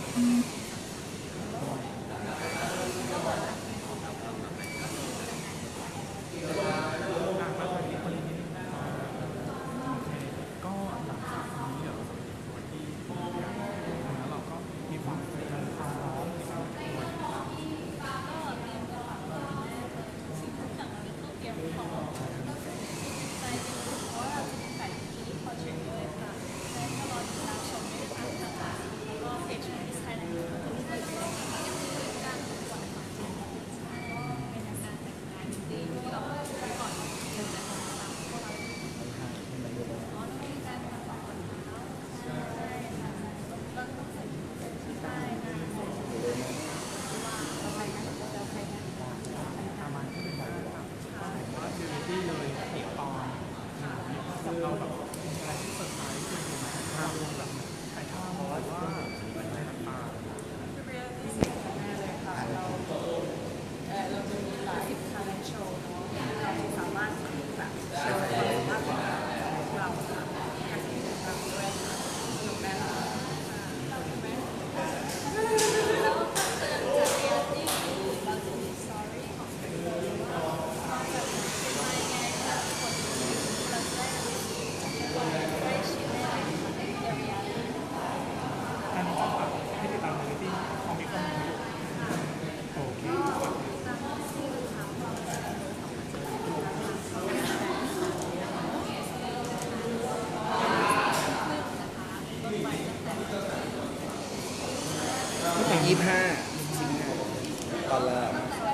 25ตอนแรก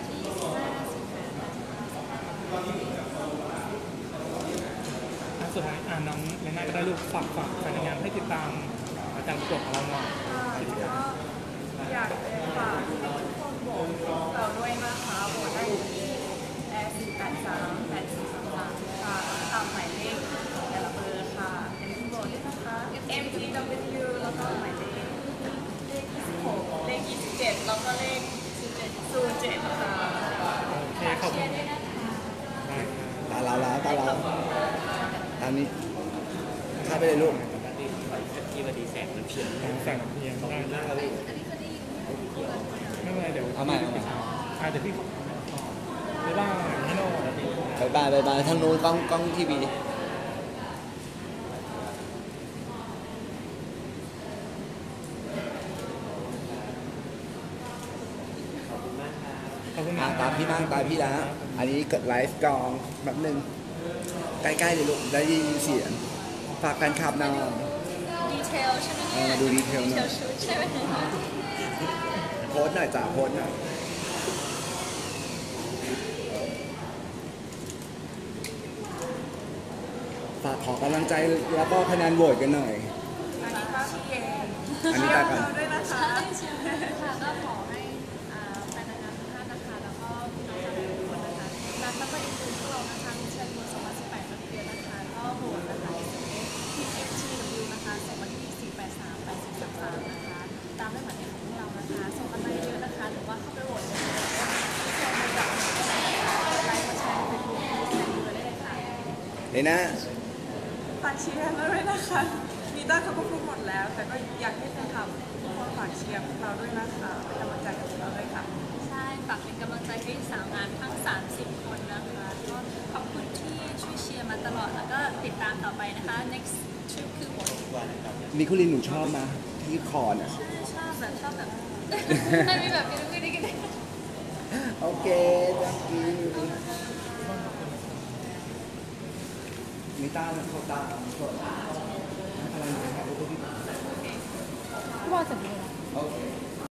สุดท้ายน้องเลน่าก็ได้ลูกฝากแฟนงานให้ติดตามอาจารย์ประกวดของเราหน่อยก็อยากฝากทุกคนโหวตเราด้วยนะคะโหวตได้ที่4838433ค่ะตามหมายเลขแต่ละเบอร์ค่ะเป็นโหวตด้วยนะคะ MTW แล้วก็หมายเลข26เลข27แล้วก็เลข07ค่ะโอเคขอบคุณตาเราตามนี้ข้าไปเลยลูกที่วันดีแสงมันเพียงแสงเพียงได้ไม่เป็นไรเดี๋ยวเอาใหม่เดี๋ยวพี่บ๊ายบายฮิโน่บายทางนู้นกล้องทีวีตามพี่บ้างตามพี่แล้วอันนี้เกิดไลฟ์กองแบบนึงใกล้ๆเลยลูกได้ยินเสียงฝากแฟนคลับหน่อยดีเทลใช่ไหมเนี่ยดูดีเทลหน่อยชุดใช่ไหมโพสหน่อยจ้าโพสหน่อยฝากขอกำลังใจแล้วก็คะแนนโหวตกันหน่อยอันนี้ตากันด้วยนะคะค่ะก็ขอให้แฟนนางงามทุกท่านนะคะแล้วก็พี่น้องชาวทุกคนนะคะรักแล้วก็อินดูพวกเรานะคะมิชชั่น2018นักเรียนนะคะก็โหวตนะคะ TFTW นะคะส่งมาที่4838033นะคะตามด้วยหมายเลขของพวกเรานะคะส่งกันมาเยอะนะคะหรือว่าเข้าไปโหวตเลยที่แชร์มือกับไลค์มาแชร์เป็นกลุ่มแชร์มือได้เลยค่ะเลยนะฝากเชียร์ด้วยนะคะมีต้าเขาก็พูดหมดแล้วแต่ก็อยากให้แฟนคลับทุกคนฝากเชียร์พวกเราด้วยนะคะเป็นกำลังใจกับเราด้วยค่ะใช่ฝากเป็นกำลังใจให้สาวงามทั้ง30คนนะคะก็ขอบคุณที่ช่วยเชียร์มาตลอดแล้วก็ติดตามต่อไปนะคะ next trip คือหมดนิโคลินหนูชอบนะที่คอน่ะชอบแบบให้มีแบบนี้กันโอเค thank you มีตาเขาตาอะไรนะครับพี่บอลจะมีอะไร